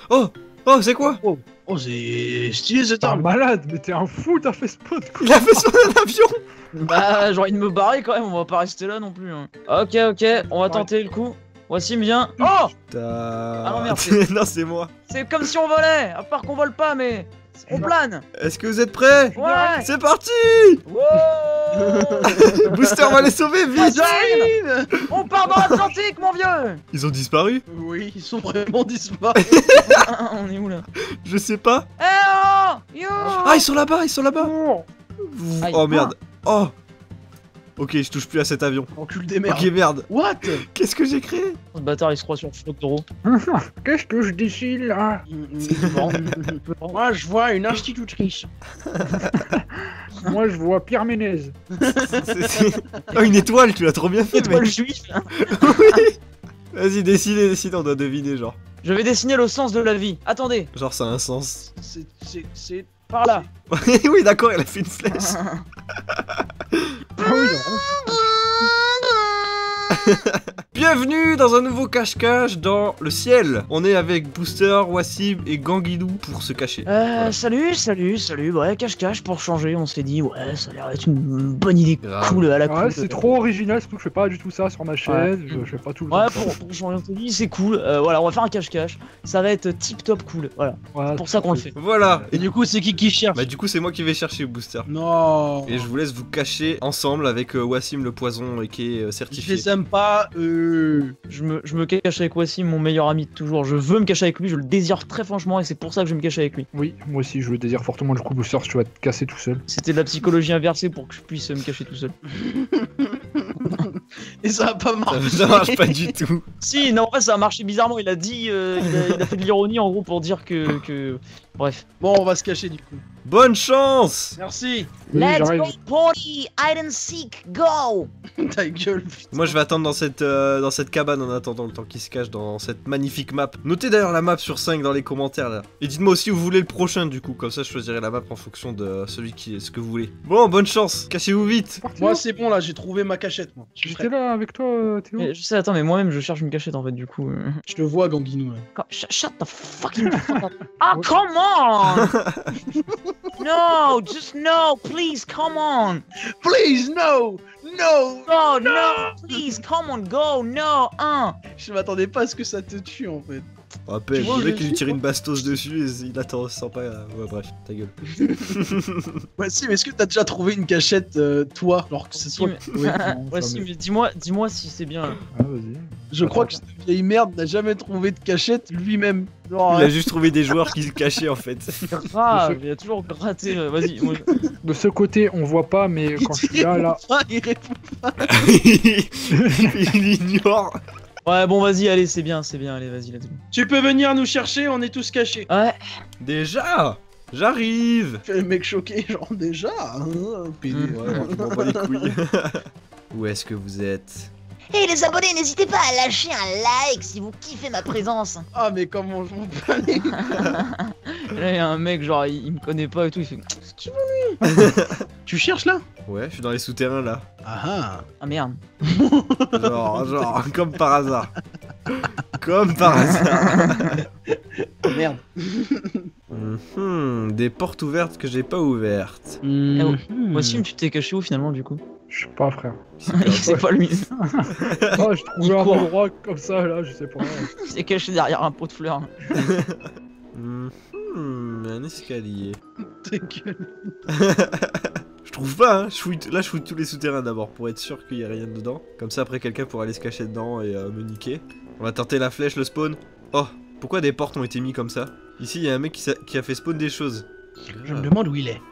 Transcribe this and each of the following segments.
Oh! Oh, c'est quoi? Oh, c'est stylé cette T'es un arme. malade, mais t'es un fou, t'as fait spawn quoi. Il a fait son avion! Bah, j'ai envie de me barrer quand même, on va pas rester là non plus. Hein. Ok, on va tenter le coup. Voici, viens. Oh! Ah non, merde, Non, c'est moi. C'est comme si on volait, à part qu'on vole pas, mais on plane. Est-ce que vous êtes prêts? Ouais. C'est parti! Wow. Booster va les sauver, vite! On part dans l'Atlantique, mon vieux. Ils ont disparu? Oui, ils sont vraiment disparus. On est où là? Je sais pas. Eh oh! Yo! Ah, ils sont là-bas, ils sont là-bas! Aïe. Oh merde. Oh! Ok, je touche plus à cet avion. Encule des merdes. Ok, merde. What? Qu'est-ce que j'ai créé? Ce bâtard il se croit sur le flotte d'euro. Qu'est-ce que je dessine là? Moi, je vois une institutrice. Moi je vois Pierre Ménez. Oh, une étoile, tu l'as trop bien fait, Étoile mec. juif. Oui. Vas-y, décide, on doit deviner, genre. Je vais dessiner le sens de la vie. Attendez, Genre, ça a un sens. C'est... par là. Oui, d'accord, il a fait une flèche. Bienvenue dans un nouveau cache-cache dans le ciel. On est avec Booster, Wassim et Ganguidou pour se cacher. Salut, ouais, cache-cache pour changer, on s'est dit, ouais, ça a l'air d'être une bonne idée Grave. cool à la cool. Ouais, c'est trop original, surtout que je fais pas du tout ça sur ma chaîne, je fais pas tout le Ouais, temps. pour changer, on s'est dit, c'est cool, voilà, on va faire un cache-cache, ça va être tip-top cool, voilà, Ouais, c'est pour ça qu'on le fait. Voilà. Et du coup, c'est qui cherche? Bah du coup, c'est moi qui vais chercher Booster. Non. Et je vous laisse vous cacher ensemble avec Wassim le poison qui est Je certifié. les aime pas, Je me cache avec Wassim, mon meilleur ami de toujours, je veux me cacher avec lui, je le désire très franchement et c'est pour ça que je vais me cacher avec lui. Oui, moi aussi je le désire fortement, du coup Booster, tu vas te casser tout seul. C'était de la psychologie inversée pour que je puisse me cacher tout seul. Et ça va pas marcher. Ça marche pas du tout. Si, non, en fait ça a marché bizarrement, il a dit, il a fait de l'ironie en gros pour dire que... Bref. Bon, on va se cacher du coup. Bonne chance. Merci. Oui, j'arrive. party, hide and seek, go! Ta gueule, putain. Moi je vais attendre dans cette cabane en attendant le temps qu'il se cache dans cette magnifique map. Notez d'ailleurs la map sur 5 dans les commentaires là. Et dites-moi aussi où vous voulez le prochain du coup, comme ça je choisirai la map en fonction de ce que vous voulez. Bon, bonne chance, cachez-vous vite. Moi, c'est bon là, j'ai trouvé ma cachette. Moi. Je suis J'étais prêt. là avec toi, Théo. Mais je sais, attends, mais moi-même je cherche une cachette en fait, du coup. Je te vois, Ganguinou. Là. Shut the fucking fuck up. Oh, come on! No, just no, please, come on! Please, no, no. Oh, no, please, come on, go, no, Je m'attendais pas à ce que ça te tue en fait. Rappelle, Tu vois où le mec je il lui suis, tire toi une bastos dessus et il attend, sent pas. Ouais, bref, ta gueule. Ouais, si, mais est-ce que t'as déjà trouvé une cachette, toi, alors que c'est Si, toi mais- Oui. Ouais, si, mais dis-moi si c'est bien. là. Ah, vas-y. Je crois que cette vieille merde n'a jamais trouvé de cachette lui-même. Genre, Il a juste trouvé des joueurs qui se cachaient en fait. Grave, il a toujours gratté. Vas-y, moi, De ce côté, on voit pas, mais quand je suis là, il répond. Il ignore. Ouais, bon, vas-y, allez, c'est bien, allez, vas-y, let's go. Tu peux venir nous chercher, on est tous cachés. Ouais, Déjà, j'arrive. Fais le mec choqué, genre déjà. Pédé. Ouais, je m'en bats les couilles. Où est-ce que vous êtes? Et les abonnés, n'hésitez pas à lâcher un like si vous kiffez ma présence. Ah, mais comment je m'en parlais. là, il y a un mec, genre, il me connaît pas et tout, il fait. Tu cherches là? Ouais, je suis dans les souterrains là. Ah Ah merde. Genre, comme par hasard. Comme par hasard. ah. Merde. Des portes ouvertes que j'ai pas ouvertes. Wassim, tu t'es caché où finalement, du coup? je sais pas, frère. C'est pas lui. Ah, je trouvais un court. endroit comme ça, là, je sais pas. Il s'est caché derrière un pot de fleurs. Un escalier. Ta gueule. Je trouve pas, hein. Là, je fouille tous les souterrains d'abord pour être sûr qu'il y a rien dedans. Comme ça, après, quelqu'un pourra aller se cacher dedans et me niquer. On va tenter la flèche, le spawn. Oh, pourquoi des portes ont été mis comme ça? Ici, il y a un mec qui a fait spawn des choses. Je me demande où il est.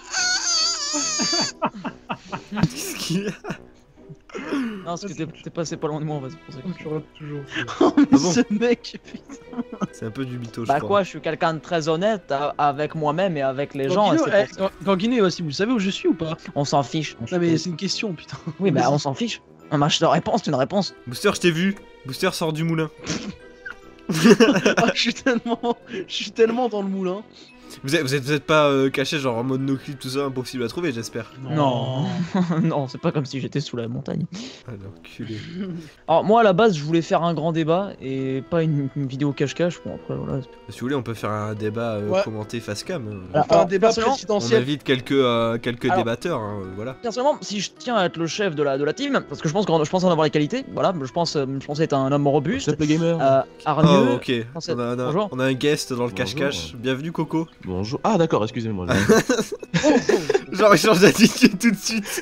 Qu'est-ce qu'il y a? Non, parce que t'es passé pas loin de moi, vas-y, pour ça. Tu rates toujours. Oh, mais Ah bon ce mec, putain. C'est un peu du mytho, je Bah crois. quoi, je suis quelqu'un de très honnête avec moi-même et avec les gens. et Ganguinou, c'est pour ça. Ganguinou aussi, vous savez où je suis ou pas? On s'en fiche. Non, mais c'est une question, putain. Oui, bah on s'en fiche. Un match de réponse, c'est une réponse. Booster, je t'ai vu. Booster sort du moulin. Ah, je suis tellement dans le moulin. Vous êtes pas caché genre en mode no clip tout ça, impossible à trouver, j'espère. Non. Non, c'est pas comme si j'étais sous la montagne. Ah l'enculé. Alors moi à la base je voulais faire un grand débat et pas une vidéo cache-cache. Bon après voilà. Si vous voulez, on peut faire un débat Ouais. commenté face cam. On fait un débat personnellement, On présidentiel. invite quelques Alors- débatteurs, hein, voilà. Personnellement, si je tiens à être le chef de la team, parce que je pense en avoir les qualités, voilà, je pense être un homme robuste, What's up, les gamers? hargneux. Oh ok, Français. on a Bonjour. on a un guest dans le Bonjour. cache-cache. Bienvenue Coco. Bonjour. Ah, d'accord, excusez-moi. Genre il change d'attitude tout de suite.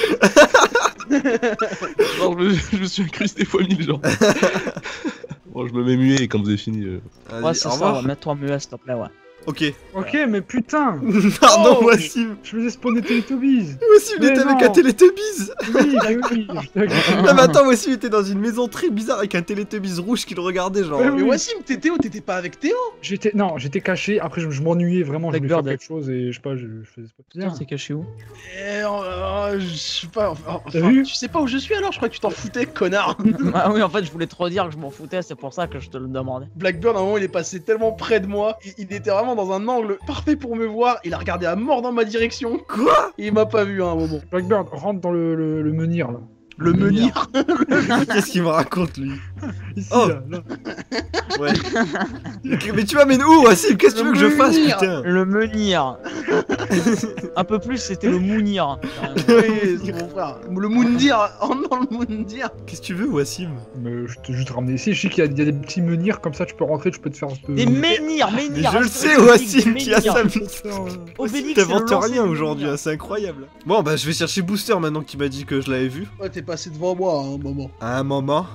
Genre, je me suis incrusté fois 1000, genre. Bon, je me mets muet quand vous avez fini. Vas-y, Ouais, c'est au ça, revoir. ouais, mets-toi muet s'il te plaît, ouais. Ok. Ok, mais putain, Pardon Oh, Wassim. je faisais spawner Teletubbies. Wassim il Mais était avec non. un Teletubbies. Oui, bah oui, Ah mais attends, Wassim était dans une maison très bizarre avec un Teletubbies rouge qui le regardait genre. Ouais, Mais oui. Wassim, t'étais où? T'étais pas avec Théo? J'étais caché, après je m'ennuyais vraiment, je voulais faire Blackbird. quelque chose et je sais pas, je faisais pas Putain, bien. t'es caché où? Je sais pas. T'as vu? Tu sais pas où je suis alors? Je crois que tu t'en foutais, connard. Ah oui, en fait, je voulais trop dire que je m'en foutais, c'est pour ça que je te le demandais. Blackbird, à un moment, il est passé tellement près de moi. Il était vraiment dans un angle parfait pour me voir. Il a regardé à mort dans ma direction. Quoi? Et il m'a pas vu à un moment. Blackbird, rentre dans le menhir là. Le menhir. Qu'est-ce qu'il me raconte lui? Ici Oh. là. Ouais. Mais tu m'amènes où Wassim? Qu'est-ce que tu veux que je fasse Menhir. putain? Le menhir. Un peu plus, c'était le mounir. Oui, c'est mon frère. Le Moundir. Oh non, le Moundir. Qu'est-ce que tu veux Wassim? Mais je t'ai juste ramené ici, je sais qu'il y a des petits menhirs comme ça, tu peux rentrer, tu peux te faire un peu. Des menhirs, Mais menhirs. je le sais Wassim qui a ça. Obélix, T'inventes c'est le rien lancer aujourd'hui, du hein, c'est incroyable. Bon bah je vais chercher Booster maintenant que tu m'as dit que je l'avais vu. Ouais, t'es passé devant moi à un moment. À un moment.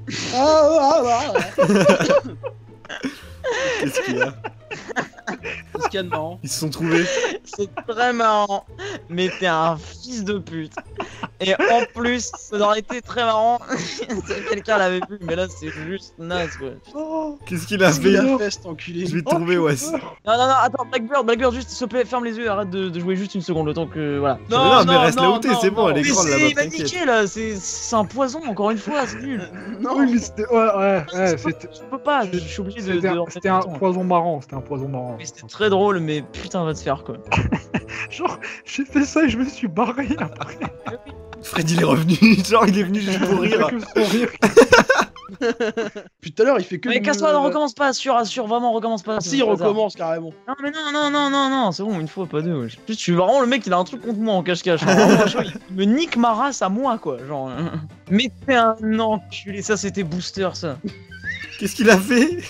Qu'est-ce qu'il y a? C'est ce qu'il y a de marrant. Ils se sont trouvés. C'est très marrant, mais t'es un fils de pute. Et en plus, ça aurait été très marrant si quelqu'un l'avait vu, mais là c'est juste naze quoi. Qu'est-ce qu'il a Qu'est-ce qu'il fait? a fait, cet enculé? Je vais te trouver Wassim. Non, attends, Blackbird, juste s'il te plaît, ferme les yeux, arrête de jouer juste une seconde, le temps que. Voilà. Non, mais reste là où t'es, c'est bon, non. elle est Mais grande c'est, là-bas, il m'a t'inquiète. niqué là, c'est un poison, encore une fois, c'est nul. Non, Oui, mais c'était. Ouais, c'était. Je peux pas, je suis obligé de. C'était un poison marrant, c'était un poison marrant. Mais c'était très drôle, mais putain, va te faire quoi. Genre, j'ai fait ça et je me suis barré après. Freddy il est revenu, genre il est venu juste pour rire. Que son rire. Puis tout à l'heure, il fait que. Mais me- casse-toi, non, recommence pas, assure, vraiment, recommence pas. Ah, c'est si, il pas hasard. recommence carrément. Non, mais non, c'est bon, une fois, pas deux. Ouais. Je suis vraiment le mec, il a un truc contre moi en cache-cache. Hein. Vraiment, chaud, il me nique ma race à moi, quoi. Genre. Mais t'es un enculé, ça c'était Booster, ça. Qu'est-ce qu'il a fait?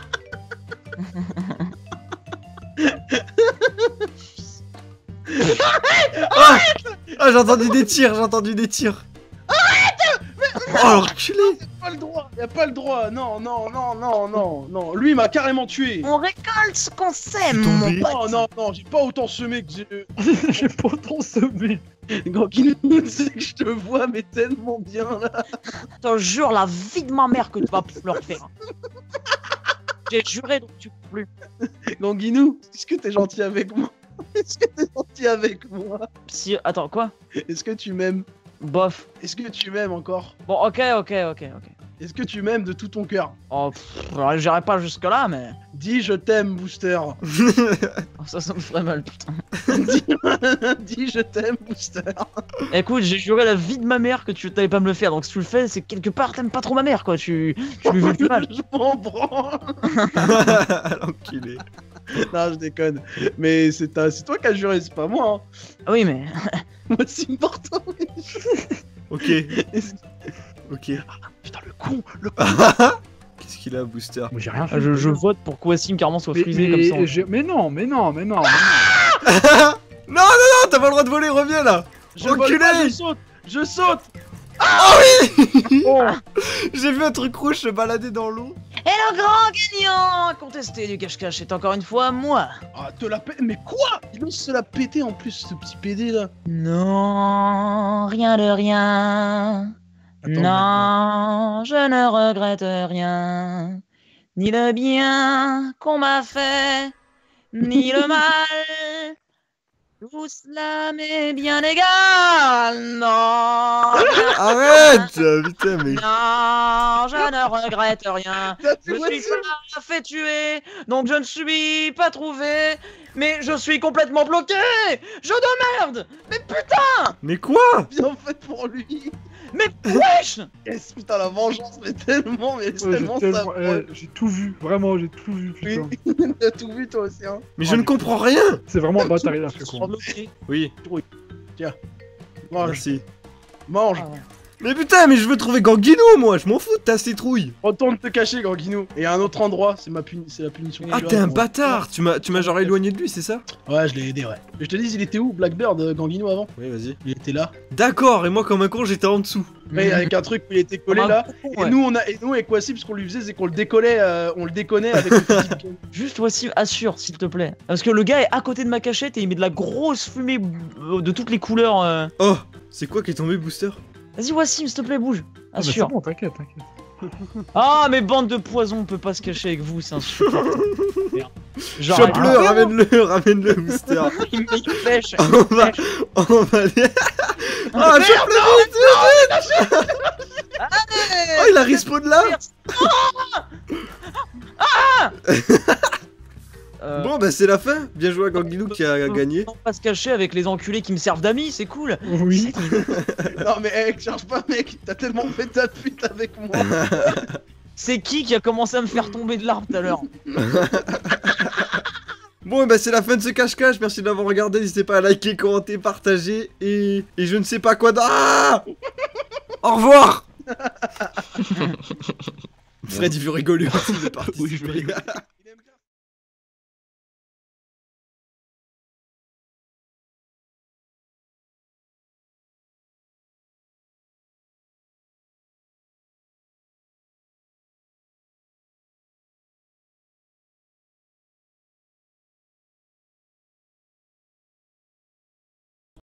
Ah j'ai entendu des tirs, Oh l'enculé! Pas le droit, y a pas le droit. Non. Lui, il m'a carrément tué. On récolte ce qu'on sème, Je suis mon tombé. pote. Non, j'ai pas autant semé que j'ai. J'ai pas autant semé. Gankinou, c'est que je te vois, mais tellement bien là. Je te jure la vie de ma mère que tu vas plus le refaire. J'ai juré donc tu peux plus. Gankinou, est-ce que t'es gentil avec moi? Est-ce que t'es gentil avec moi? Si, attends, quoi? Est-ce que tu m'aimes? Bof. Est-ce que tu m'aimes encore? Bon, ok. Est-ce que tu m'aimes de tout ton cœur? Oh, alors, j'irai pas jusque là, mais. Dis je t'aime, Booster. Oh, ça me ferait mal, putain. Dis je t'aime, Booster. Écoute, j'ai juré la vie de ma mère que tu t'allais pas me le faire, donc si tu le fais, c'est que quelque part t'aimes pas trop ma mère, quoi. Tu lui veux du mal. Je m'en branle. L'enculé. Non, je déconne. Mais c'est toi qui as juré, c'est pas moi. Hein. Ah oui, mais. Moi, c'est important. Ok. Ok. Putain, le con. Qu'est-ce qu'il a Booster? Mais j'ai rien fait. Je vote pour que Wassim carrément soit frisé comme ça. Mais non. Non, t'as pas le droit de voler, reviens là! Je vole Enculé. pas, je saute. Oh, J'ai vu un truc rouge se balader dans l'eau. Et le grand Gagnant incontesté du cache-cache est encore une fois moi. Ah, te la pète. Mais quoi? Il ose se la péter en plus, ce petit PD là. Non, rien de rien. Attends, Non, je ne regrette rien. Ni le bien qu'on m'a fait, ni le mal. Tout cela m'est bien égal. Non. Arrête putain, mais... Non, je ne regrette rien. T'as Je tué suis Wassim. pas fait tuer, donc je ne suis pas trouvé. Mais je suis complètement bloqué. Je de merde. Mais putain. Mais quoi? Bien fait pour lui. Mais wesh. Yes, putain, la vengeance, mais tellement, mais c'est Ouais, tellement j'ai ça. tellement- j'ai tout vu, vraiment, j'ai tout vu, Oui, putain. t'as tout vu toi aussi, hein. Mais je ne comprends rien. C'est vraiment un bâtard, il a fait Je suis quoi. bloqué. Oui, Mange, merci. mange. Ah ouais. Mais putain, mais je veux trouver Ganguino, moi, je m'en fous de ta citrouille. Retourne te cacher, Ganguino. Et à un autre endroit, c'est la punition. Ah, que tu t'es as, un bon. bâtard. Tu m'as genre éloigné de lui, c'est ça? Ouais, je l'ai aidé, ouais. Mais je te dis, il était où, Blackbird, Ganguino, avant? Oui, vas-y. Il était là. D'accord, et moi, comme un con, j'étais en dessous. Mais avec un truc où il était collé Comme un là. con, Et ouais. nous, avec Wassim, ce qu'on lui faisait, c'est qu'on le décollait, on le déconnait avec le petit piquet. Juste voici, assure s'il te plaît. Parce que le gars est à côté de ma cachette et il met de la grosse fumée de toutes les couleurs. Oh, c'est quoi qui est tombé, Booster? Vas-y Wassim, s'il te plaît, bouge. Ah, mais c'est Assure. bon, t'inquiète, t'inquiète. Ah, mais bande de poison, on peut pas se cacher avec vous, c'est insupportable. Merde. Genre, Chope-le, ramène-le, Booster. il me flèche. On va aller... Ah, chope-le vite. Oh, il a respawn là. Bon, bah c'est la fin. Bien joué à Ganguino qui a gagné. On va pas se cacher avec les enculés qui me servent d'amis, c'est cool. Oui. Non, mais hey, cherche pas, mec. T'as tellement fait ta pute avec moi. C'est qui a commencé à me faire tomber de l'arbre tout à l'heure? Bon, bah c'est la fin de ce cache-cache. Merci de l'avoir regardé. N'hésitez pas à liker, commenter, partager et je ne sais pas quoi. Ah au revoir. Fred il veut rigoler aussi, il est parti. Oui, je vais rigoler.